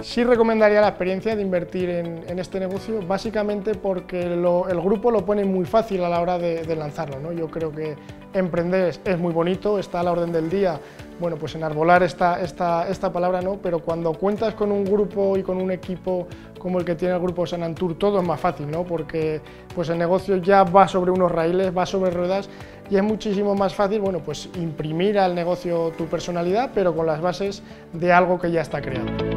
Sí recomendaría la experiencia de invertir en este negocio, básicamente porque el grupo lo pone muy fácil a la hora de lanzarlo, ¿no? Yo creo que emprender es muy bonito, está a la orden del día, bueno, pues enarbolar esta palabra, ¿no? Pero cuando cuentas con un grupo y con un equipo como el que tiene el grupo Sanantur, todo es más fácil, ¿no? Porque pues el negocio ya va sobre unos raíles, va sobre ruedas y es muchísimo más fácil, bueno, pues imprimir al negocio tu personalidad, pero con las bases de algo que ya está creado.